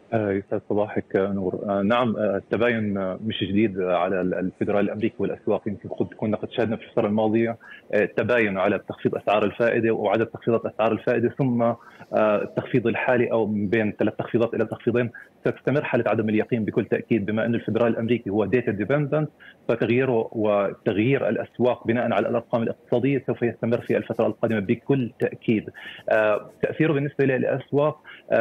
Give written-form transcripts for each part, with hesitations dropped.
يسعد صباحك نور. نعم، التباين مش جديد على الفدرالي الامريكي والاسواق. يمكن كنا قد شاهدنا في الفتره الماضيه التباين على تخفيض اسعار الفائده وعدد تخفيضات اسعار الفائده، ثم التخفيض الحالي او من بين ثلاث تخفيضات الى تخفيضين. ستستمر حاله عدم اليقين بكل تاكيد، بما ان الفدرالي الامريكي هو ديتا ديبندنت، فتغييره وتغيير الاسواق بناء على الارقام الاقتصاديه سوف يستمر في الفتره القادمه بكل تاكيد. تاثيره بالنسبه للاسواق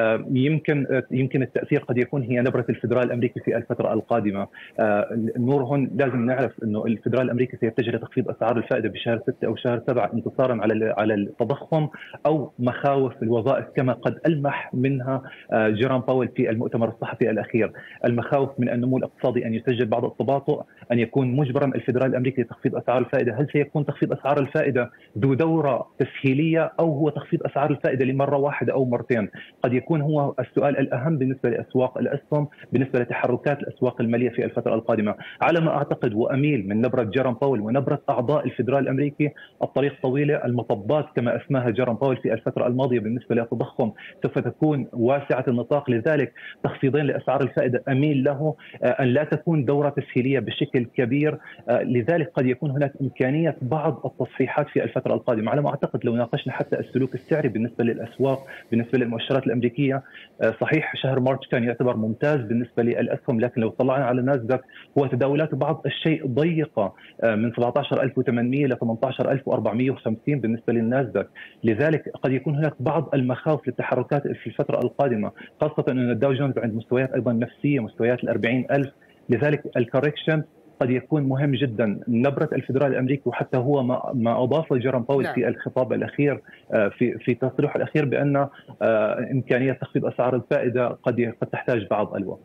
يمكن التاثير قد يكون هي نبره الفدرالي الامريكي في الفتره القادمه. النور هون لازم نعرف انه الفدرالي الامريكي سيتجه لتخفيض اسعار الفائده بشهر 6 او شهر 7 انتصارا على التضخم او مخاوف الوظائف، كما قد المح منها جيروم باويل في المؤتمر الصحفي الاخير. المخاوف من النمو الاقتصادي ان يسجل بعض التباطؤ، ان يكون مجبرا الفدرالي الامريكي لتخفيض اسعار الفائده. هل سيكون تخفيض اسعار الفائده ذو دوره تسهيليه، او هو تخفيض اسعار الفائده لمره واحده او مرتين؟ قد يكون هو السؤال الاهم بالنسبه لاسواق الاسهم، بالنسبه لتحركات الاسواق الماليه في الفتره القادمه. على ما اعتقد واميل من نبره جيروم باويل ونبره اعضاء الفدرالي الامريكي، الطريق طويله، المطبات كما اسماها جيروم باويل في الفتره الماضيه بالنسبه للتضخم سوف تكون واسعه النطاق. لذلك تخفيضين لاسعار الفائده اميل له ان لا تكون دوره تسهيليه بشكل كبير. لذلك قد يكون هناك امكانيه بعض التصحيحات في الفتره القادمه. على ما اعتقد لو ناقشنا حتى السلوك السعري بالنسبه للاسواق، بالنسبه للمؤشرات الامريكيه، صحيح شهر مارس كان يعتبر ممتاز بالنسبه للاسهم، لكن لو طلعنا على ناسداك هو تداولاته بعض الشيء ضيقه، من 17800 ل 18450 بالنسبه للناسداك. لذلك قد يكون هناك بعض المخاوف للتحركات في الفتره القادمه، خاصه ان الداو جونز عند مستويات ايضا نفسيه، مستويات ال 40000. لذلك الكوركشن قد يكون مهم جدا. نبره الفدرالي الامريكي، وحتى هو ما اضافه جيروم باويل في الخطاب الاخير، في تصريحه الاخير، بان امكانيه تخفيض اسعار الفائده قد تحتاج بعض الوقت.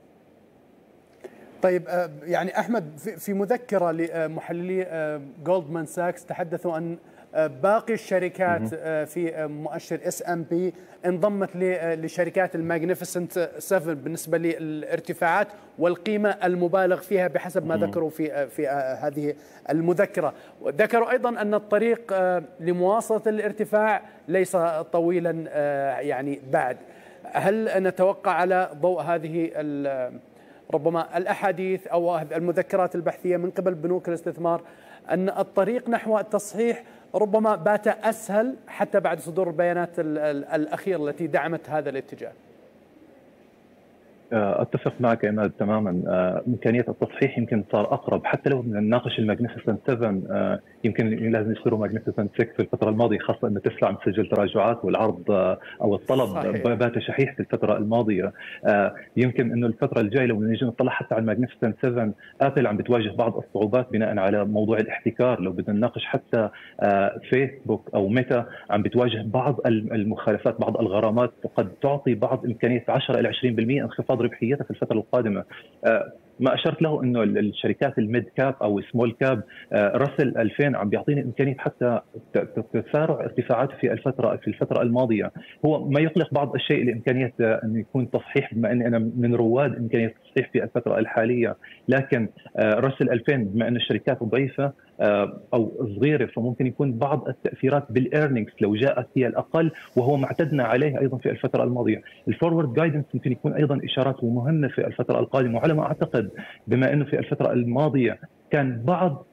طيب، يعني احمد، في مذكره لمحللي جولدمان ساكس تحدثوا ان باقي الشركات في مؤشر S&P انضمت لشركات الماجنيفيسنت 7 بالنسبه للارتفاعات والقيمه المبالغ فيها بحسب ما ذكروا في هذه المذكره. ذكروا ايضا ان الطريق لمواصله الارتفاع ليس طويلا يعني بعد. هل نتوقع على ضوء هذه ربما الأحاديث أو المذكرات البحثية من قبل بنوك الاستثمار أن الطريق نحو التصحيح ربما بات أسهل حتى بعد صدور البيانات الأخيرة التي دعمت هذا الاتجاه؟ اتفق معك عماد تماما. امكانيه التصحيح يمكن صار اقرب، حتى لو نناقش الماجنيفيسنت 7. يمكن لازم يصيروا ماجنيفيسنت 6 في الفتره الماضيه، خاصه ان تسلا عم تسجل تراجعات، والعرض او الطلب صحيح بات شحيح في الفتره الماضيه. يمكن انه الفتره الجايه لو نيجي نطلع حتى على الماجنيفيسنت 7، ابل عم بتواجه بعض الصعوبات بناء على موضوع الاحتكار. لو بدنا نناقش حتى فيسبوك او ميتا عم بتواجه بعض المخالفات، بعض الغرامات قد تعطي بعض امكانيه 10 الى 20% انخفاض ربحيتها في الفتره القادمه. ما اشرت له انه الشركات الميد كاب او سمول كاب، راسل 2000 عم بيعطيني امكانيه حتى تسارع ارتفاعاته في الفتره الماضيه. هو ما يقلق بعض الشيء لامكانيه انه يكون تصحيح، بما اني انا من رواد امكانيه التصحيح في الفتره الحاليه. لكن راسل 2000 بما ان الشركات ضعيفه او صغيره، فممكن يكون بعض التاثيرات بالارنينجز لو جاءت هي الاقل، وهو ما اعتدنا عليه ايضا في الفتره الماضيه. الفورورد جايدنس ممكن يكون ايضا اشارات مهمه في الفتره القادمه. وعلى ما اعتقد بما انه في الفتره الماضيه كان بعض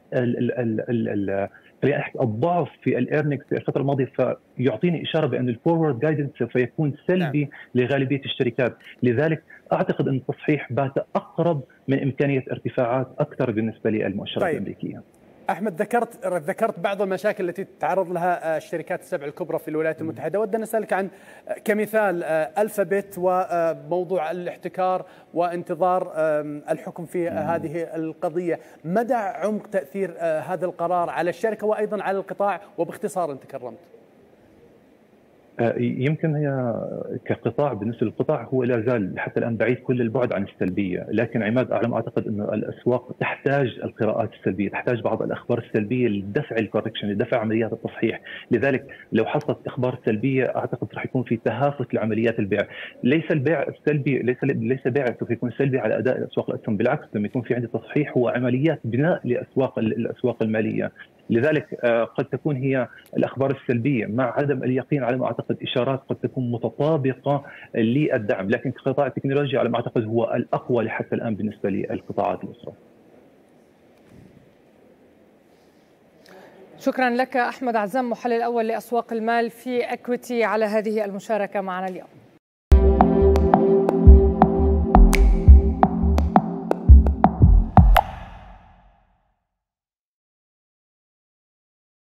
الضعف في الارنكس في الفتره الماضيه، فيعطيني اشاره بان الفورورد جايدنس سوف يكون سلبي لغالبيه الشركات. لذلك اعتقد ان التصحيح بات اقرب من امكانيه ارتفاعات اكثر بالنسبه للمؤشرات الامريكيه. أحمد، ذكرت بعض المشاكل التي تتعرض لها الشركات السبع الكبرى في الولايات المتحدة. ودنا نسألك عن كمثال ألفابت وموضوع الاحتكار وانتظار الحكم في هذه القضية. مدى عمق تأثير هذا القرار على الشركة وأيضا على القطاع؟ وباختصار أنت كرمت. يمكن هي كقطاع، بالنسبه للقطاع هو لا زال حتى الان بعيد كل البعد عن السلبيه. لكن عماد، على ما اعتقد انه الاسواق تحتاج القراءات السلبيه، تحتاج بعض الاخبار السلبيه لدفع الكوركشن، لدفع عمليات التصحيح. لذلك لو حصلت اخبار سلبيه اعتقد راح يكون في تهافت لعمليات البيع. ليس البيع السلبي، ليس بيع سوف يكون سلبي على اداء الاسواق الاسهم، بالعكس لما يكون في عندي تصحيح هو عمليات بناء الاسواق الماليه. لذلك قد تكون هي الأخبار السلبية مع عدم اليقين على ما أعتقد إشارات قد تكون متطابقة للدعم، لكن قطاع التكنولوجيا على ما أعتقد هو الأقوى حتى الآن بالنسبة للقطاعات الأخرى. شكرا لك أحمد عزام، محلل أول لأسواق المال في إكويتي، على هذه المشاركة معنا اليوم.